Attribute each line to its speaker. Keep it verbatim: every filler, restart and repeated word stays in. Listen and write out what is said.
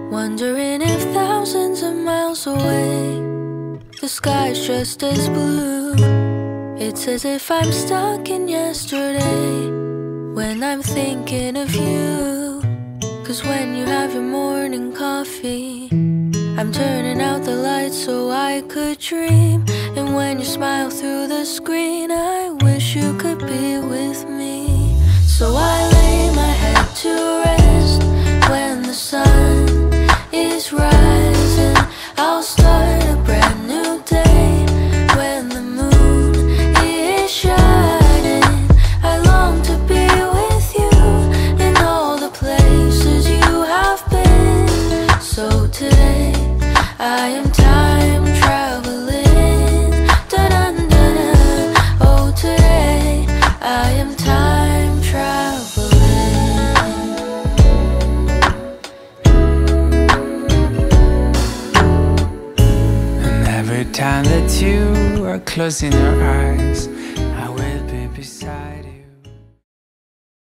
Speaker 1: Wondering if thousands of miles away the sky's just as blue. It's as if I'm stuck in yesterday when I'm thinking of you. Cause when you have your morning coffee, I'm turning out the lights so I could dream. And when you smile through the screen, I wish you could be with me. So I lay my head to rest when the sun is rising. I'll start a brand new day when the moon is shining. I long to be with you in all the places you have been. So today I am time traveling. Da-dun-da-da. Oh, today I am time traveling.
Speaker 2: And every time that you are closing your eyes,